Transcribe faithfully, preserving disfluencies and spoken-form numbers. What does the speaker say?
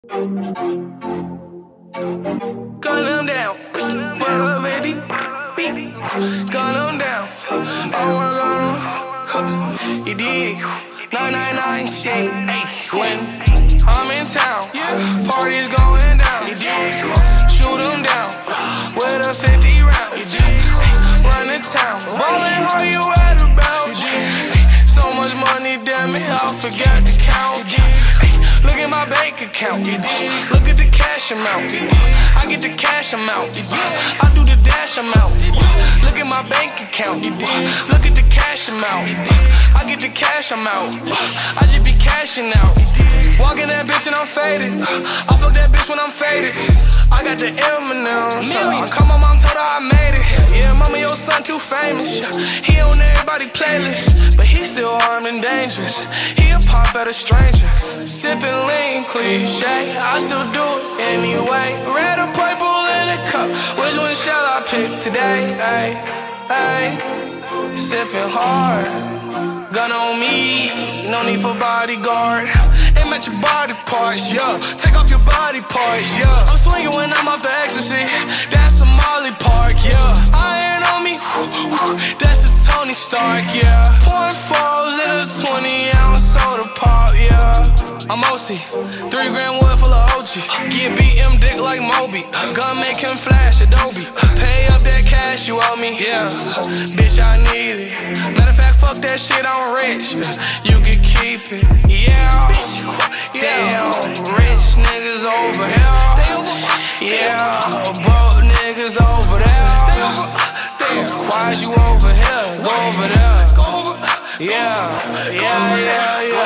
Gun them down, what up, Eddie? Gun them down, I wanna gun them. You dig? nine nine nine shit. When I'm in town, parties going down. You dig? Shoot them down with a fifty round. You dig? Run the town, ballin' how you at about? You dig? So much money, damn it, I forgot to count. Look at my bank account, you dig? Look at the cash amount, I get the cash amount, I do the dash amount. Look at my bank account, you dig? Look at the cash amount, I get the cash amount. I just be cashing out. Walking that bitch and I'm faded. I fuck that bitch when I'm faded. I got the M and M's. I call my mom, told her I made it. Yeah, mama, your son too famous. He on everybody's playlist, but he still armed and dangerous. He a pop at a stranger. Sipping lean, cliche, I still do it anyway. Red or purple in a cup, which one shall I pick today? Ay, ay. Sipping hard, gun on me, no need for bodyguard. Aim at your body parts, yeah. Take off your body parts, yeah. I'm swinging when I'm off the ecstasy. That's a Molly Park, yeah. Iron on me, that's a Tony Stark, yeah. Point fours in a twenty ounce soda pop, yeah. I'm O C, three grand wood full of O G. Get B M dick like Moby. Gun make him flash Adobe. Pay up that cash you owe me, yeah. Bitch, I need it. Matter of fact, fuck that shit, I'm rich. You can keep it, yeah. Damn, rich niggas over here. Yeah, broke niggas over there. Damn, why is you over here? Go over there. Yeah, yeah, yeah, yeah.